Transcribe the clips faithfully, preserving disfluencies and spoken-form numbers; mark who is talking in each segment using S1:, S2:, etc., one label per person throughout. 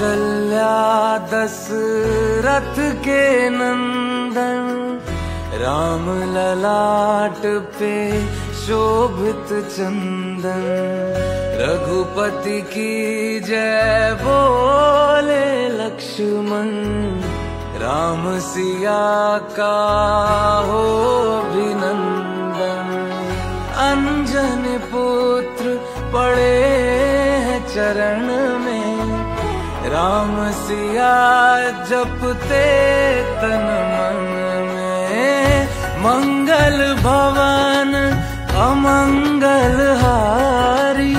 S1: कौसल्या दशरथ के नंदन, राम ललाट पे शोभित चंदन। रघुपति की जय बोले लक्ष्मण, राम सिया का हो अभिनंदन। अंजन पुत्र पड़े हैं चरण में, राम सिया जपते तन मन में। मंगल भवन अमंगल हारी,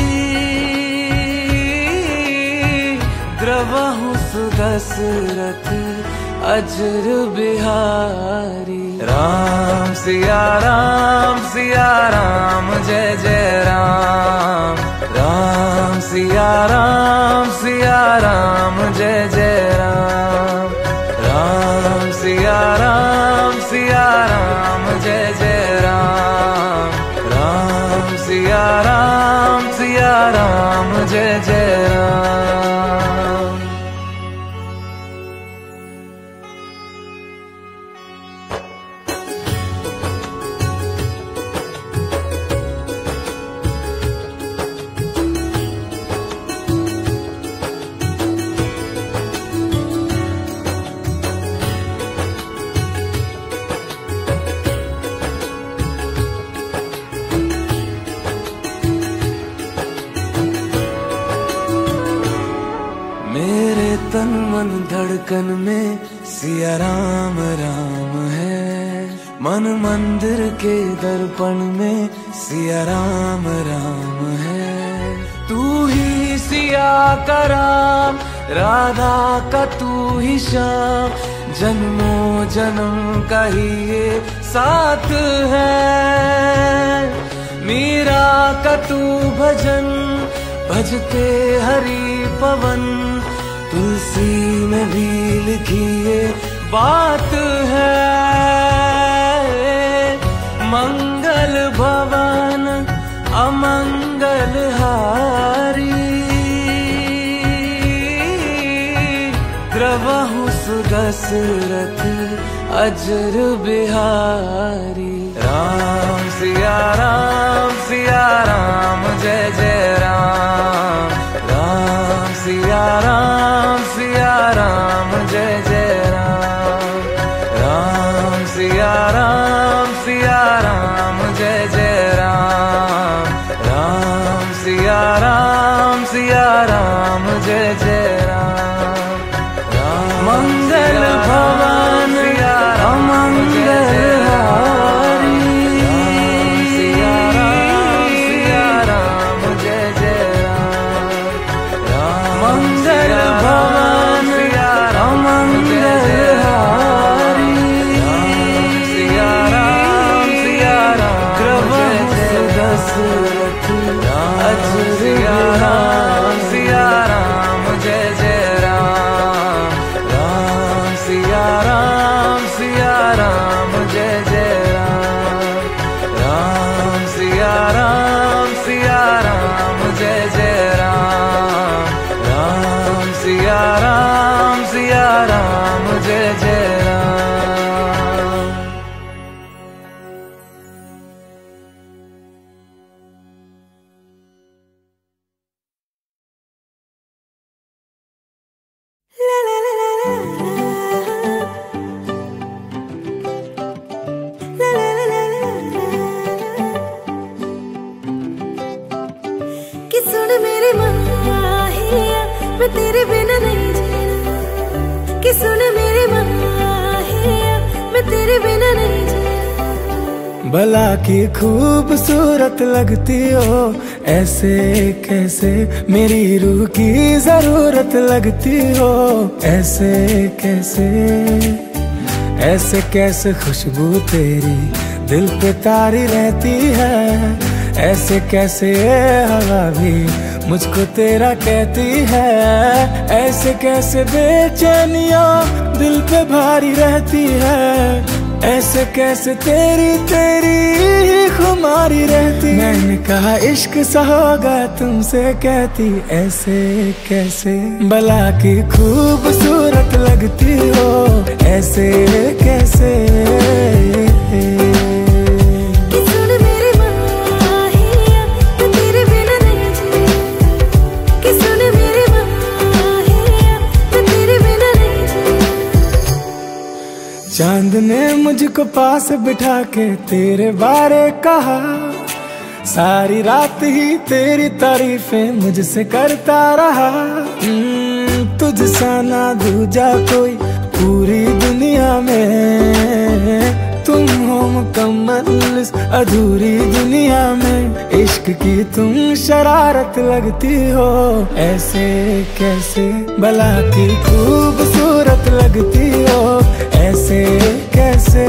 S1: द्रवहु सुदशरथ अजर बिहारी। राम सिया राम सिया राम जय जय राम, राम सिया राम सिया राम जय जय राम। राम सिया राम सिया राम जय जय राम, राम सिया राम सिया राम जय जय राम। तन मन धड़कन में सिया राम राम है, मन मंदिर के दर्पण में सिया राम राम है। तू ही सिया का राम, राधा का तू ही श्याम, जन्मों जन्म का ही ये साथ है। मीरा का तू भजन, भजते हरि पवन, तुलसी में भी लिखी ये बात है। मंगल भवन अमंगल हारी, द्रवहु सुदशरथ अजर बिहारी। राम सिया राम सिया राम जय जय राम, राम सिया राम सिया राम जय जय राम। राम सिया राम सिया राम जय जय राम, राम सिया राम सिया राम जय जय राम। मंगल भवन अमंगल हारी, सिया राम सिया राम जय जय राम। मंगल भवन अमंगल हारी, सिया राम सिया राम जय जय दशरथ अजर सिया राम सिया राम जय जय राम। राम सिया राम सिया राम जय जय राम, राम सिया राम सिया राम जय जय राम। राम सिया राम सिया राम जय जय राम।
S2: कि सुन मेरे माहिया, मैं तेरे बिना नहीं जीना। कि सुन मेरे माहिया, मैं तेरे बिना नहीं जीना।
S3: भला की खूबसूरत लगती हो, ऐसे कैसे मेरी रूह की जरूरत लगती हो। ऐसे कैसे ऐसे कैसे खुशबू तेरी दिल पे तारी रहती है। ऐसे कैसे हवा भी मुझको तेरा कहती है। ऐसे कैसे बेचैनियां दिल पे भारी रहती है। ऐसे कैसे तेरी तेरी खुमारी रहती। मैंने कहा इश्क सा होगा तुमसे कहती, ऐसे कैसे भला की खूबसूरत लगती हो, ऐसे कैसे। चांद ने मुझको पास बिठा के तेरे बारे कहा, सारी रात ही तेरी तारीफें मुझसे करता रहा। तुझ सा ना दूजा कोई पूरी दुनिया में, तुम हो मुकम्मल इस अधूरी दुनिया में। इश्क की तुम शरारत लगती हो, ऐसे कैसे भला की खूबसूरत लगती हो, ऐसे कैसे।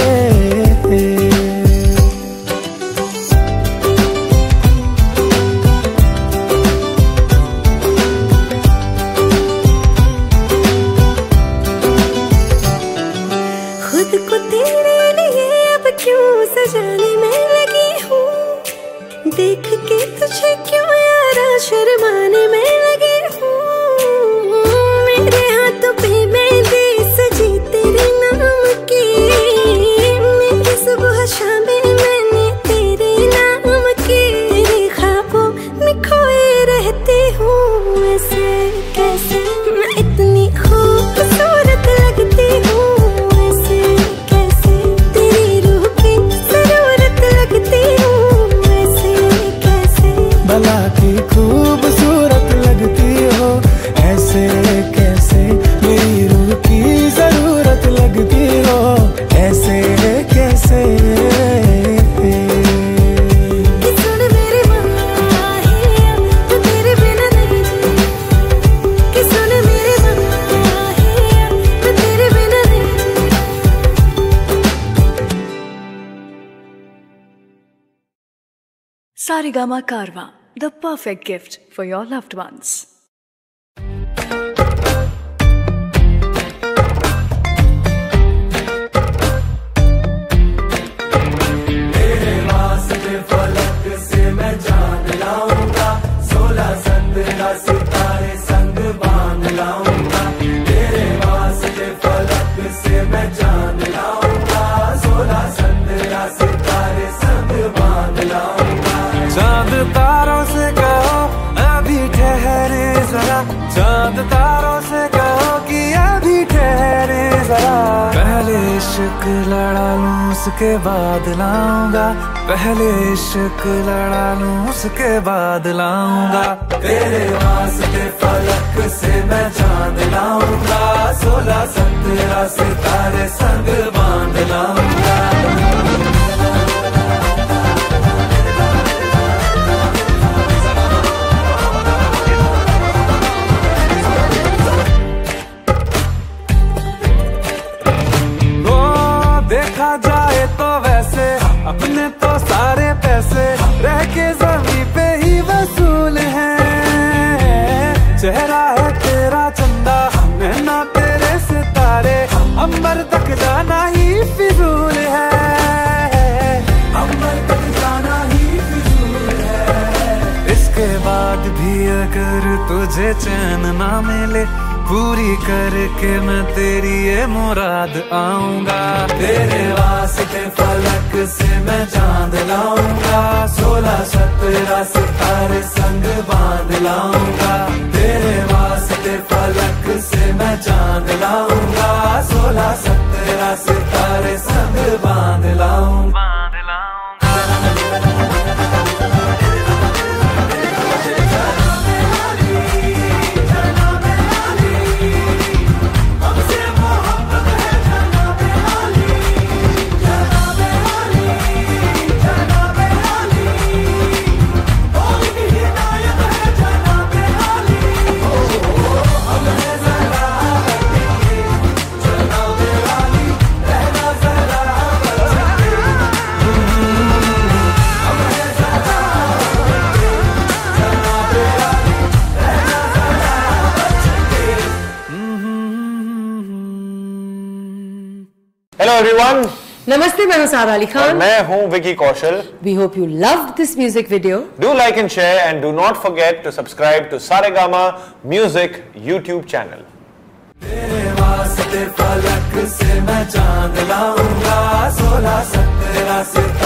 S2: खुद को तेरे लिए अब क्यों सजाने में लगी हूँ, देख के तुझे क्यों यारा शर्माने में लगी हूँ। मेरे हाथों पे मेहंदी सजी तेरे नाम की, मेरी सुबह शामें मैंने तेरे नाम की। तेरे ख्वाबों में खोए रहती हूँ, ऐसे कैसे मैं इतनी खूबसूरत लगती हूँ, ऐसे कैसे तेरी रूह की जरूरत लगती हूँ, ऐसे कैसे
S3: भला की खूबसूरत लगती हो, ऐसे कैसे मेरी रूह की जरूरत लगती हो, ऐसे कैसे।
S2: कि सुन मेरे माहिया मैं तेरे बिना नहीं जी, कि सुन मेरे माहिया मैं तेरे बिना नहीं जी।
S4: Saregama Karwa, the perfect gift for your loved ones.
S1: चांद तारों से कहो अभी ठहरे जरा, चांद तारों से कहो कि अभी ठहरे जरा। पहले इश्क लड़ा लूं उसके बाद लाऊंगा, पहले इश्क लड़ा लूं उसके बाद लाऊंगा। तेरे वास्ते फलक से मैं चांद लाऊंगा, सोलह सत्रह सितारे संग बांध लाऊंगा। देखा जाए तो वैसे अपने तो सारे पैसे रह के जमीन पे ही वसूल हैं। चेहरा है तेरा चंदा, नैना तेरे सितारे, अंबर तक जाना ही फिजूल है, अंबर तक जाना ही फिजूल है। इसके बाद भी अगर तुझे चैन ना मिले, पूरी करके मैं तेरी ये मुराद आऊंगा। तेरे वास्ते फलक से मैं चांद लाऊंगा, सोलह सत्रह सितारे संग बांध लाऊंगा। तेरे वास्ते फलक से मैं चांद लाऊंगा, सोलह सत्रह सितारे संग बांध लाऊंगा।
S5: Hello everyone.
S6: नमस्ते, मैं हूं सारा अली खान.
S5: मैं हूं Vicky Kaushal.
S6: We hope you loved this music video.
S5: Do like and share and do not forget to subscribe to Saregama Music YouTube channel.
S1: तेरे वास्ते फलक से मैं चांद लाऊंगा, सोलह सत्रह से